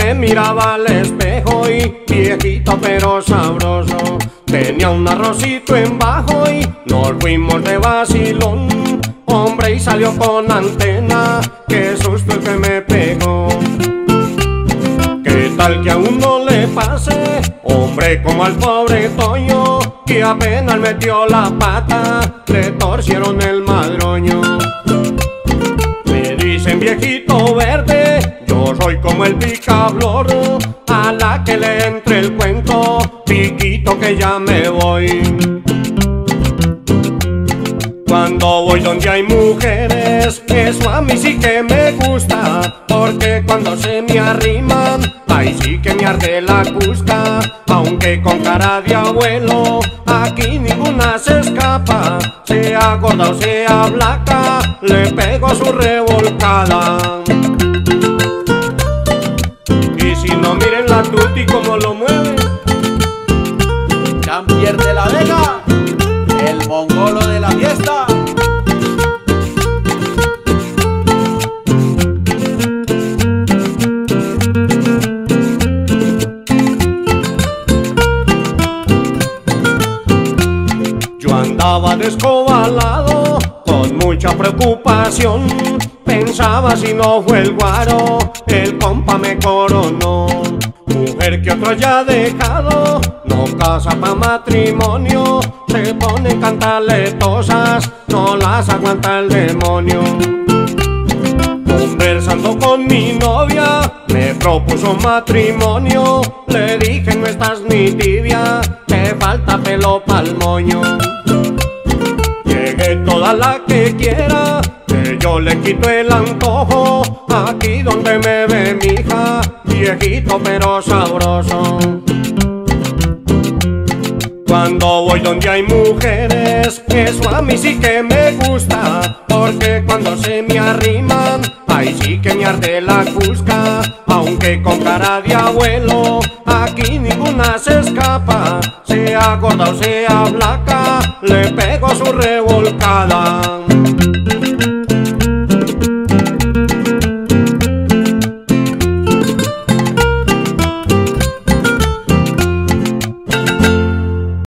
me miraba al espejo y viejito pero sabroso. Tenía un arrocito en bajo y nos fuimos de vacilón. Hombre, y salió con antena, qué susto el que me pegó. ¿Qué tal que a uno le pase, hombre, como al pobre Toño, que apenas metió la pata, le torcieron el madroño? Me dicen viejito verde, yo soy como el picaflor, a la que le entre el cuento, piquito que ya me voy. Cuando voy donde hay mujeres, eso a mí sí que me gusta, porque cuando se me arriman, ahí sí que me arde la cusca. Aunque con cara de abuelo, aquí ninguna se escapa, sea gorda o sea flaca, le pego su revolcada. Y si no, miren la tuti como lo mueve. Jean-Pierre de la Vega, el mongolo de la fiesta. Yo andaba descobalado, con mucha preocupación, pensaba si no fue el guaro, el compa me coronó. Mujer que otro haya dejado, no casa pa' matrimonio, se ponen cantaletosas, no las aguanta el demonio. Conversando con mi novia, me propuso matrimonio, le dije no estás ni tibia, te falta pelo pa'l moño. Llegue toda la que quiera, que yo le quito el antojo, aquí donde me ve mi hija, viejito pero sabroso. Cuando voy donde hay mujeres, eso a mí sí que me gusta, porque cuando se me arriman, ahí sí que me arde la cusca. Aunque con cara de abuelo, aquí ninguna se escapa, sea gorda o sea flaca, le pego su revolcada.